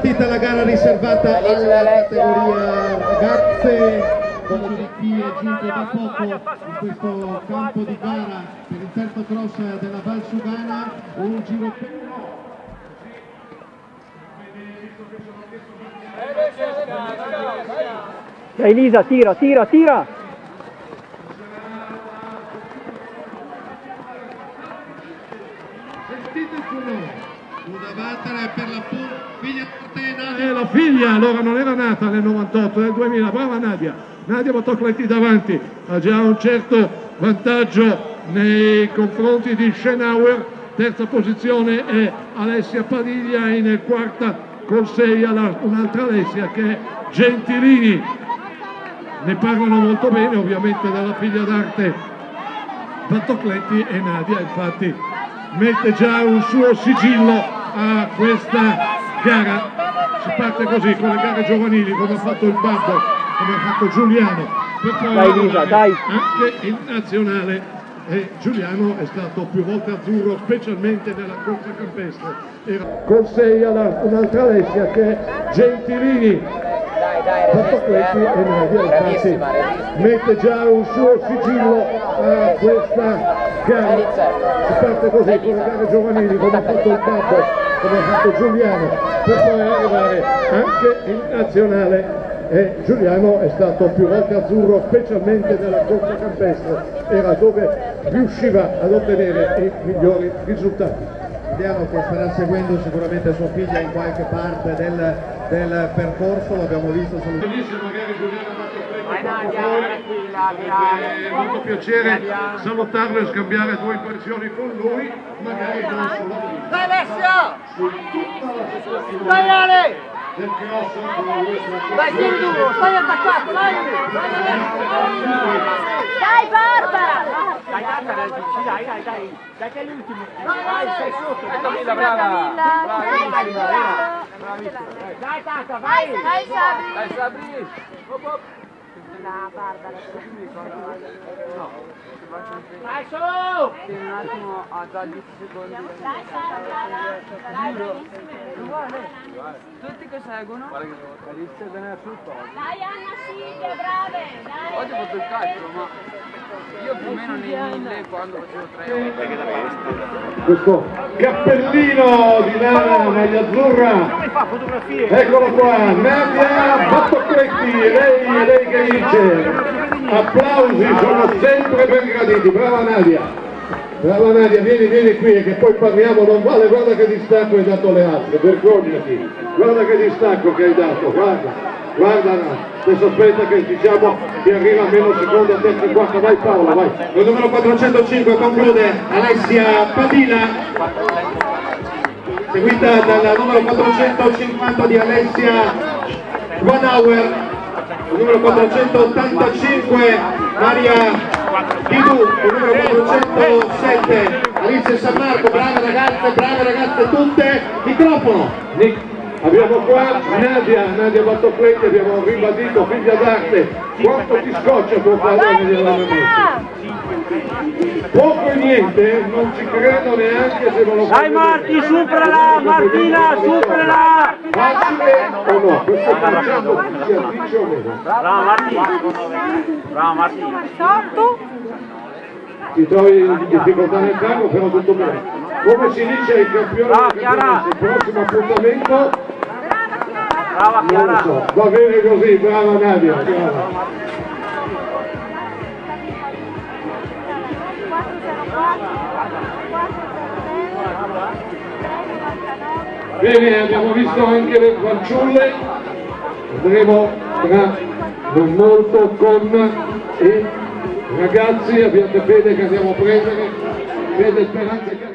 partita la gara riservata alla categoria ragazze. Chi è giunto da poco in questo campo di gara per il terzo cross della Valsugana, un giro Elisa, tira! Sentite il suo nome, una vattene per la figlia Martena. La figlia allora non era nata nel 98, nel 2000, brava Nadia Battocletti davanti, ha già un certo vantaggio nei confronti di Schenauer. Terza posizione è Alessia Padiglia, in quarta col 6 un'altra Alessia che è Gentilini. Ne parlano molto bene ovviamente dalla figlia d'arte Battocletti, e Nadia infatti mette già un suo sigillo a questa gara. Si parte così con le gare giovanili, come ha fatto il babbo, come ha fatto Giuliano, per poi anche in nazionale. E Giuliano è stato più volte azzurro, specialmente nella corsa campestre. Con 6 un'altra Alessia che è Gentilini. Battocletti e Nadia infatti mette già un suo sigillo a questa gara. Si parte così con le gare giovanili, come ha fatto il babbo, come ha fatto Giuliano, per poi arrivare anche in nazionale. E Giuliano è stato più volte azzurro, specialmente nella corsa campestre, era dove riusciva ad ottenere i migliori risultati. Giuliano che starà seguendo sicuramente sua figlia in qualche parte del percorso, l'abbiamo visto. Benissimo, magari Giuliano è molto piacere salutarlo e scambiare due impressioni con lui, magari non sulla fine. Dai Alessio! Su tutta la sua Dai Ale! del cross. Dai sei duro, stai attaccato, dai! Dai Barbara! Dai Barbara, dai che è l'ultimo! Dai, sei sotto! Camilla, brava! Dai Tata, vai! Dai Sabri! Dai Sabri! La Barbara, dai su! Un attimo, ha già 10 secondi. Dai tutti che seguono? Alizia viene sul posto. Dai Anna Silvia, brave! Dai. Oggi ho fatto il calcio, ma io più o meno nei 1000 quando facevo 3 Questo cappellino di Nana, maglia azzurra. Eccolo qua, Nadia Battocletti, lei che vince. Applausi, sono sempre ben graditi, brava Nadia, vieni qui che poi parliamo, non vale, guarda che distacco hai dato alle altre, vergognati, guarda che distacco che hai dato, guarda, adesso aspetta che diciamo che arriva meno seconda, terza e quarta, vai Paola, vai. Il numero 405 conclude Alessia Padilla, seguita dal numero 450 di Alessia Schwanauer, il numero 485 Maria Didu, il numero 407 Alice San Marco. Brave ragazze tutte, microfono. Abbiamo qua Nadia Battocletti, abbiamo ribadito, figlia d'arte. Quanto ti scoccia tuo padre negli allenamenti? Poco e niente, non ci credo neanche se non lo fai. Dai Marti, superala, Martina, superala! Facile o no? Questo facendo che sia dice o meno? Brava Martina! Ti trovi in difficoltà nel campo, però tutto bene. Come si dice ai campioni del campionato, il prossimo appuntamento? Brava Chiara! Non lo so, va bene così, brava Nadia, brava. Bene, abbiamo visto anche le fanciulle, andremo tra non molto con i ragazzi, abbiate fede che andiamo a prendere, fede, speranza che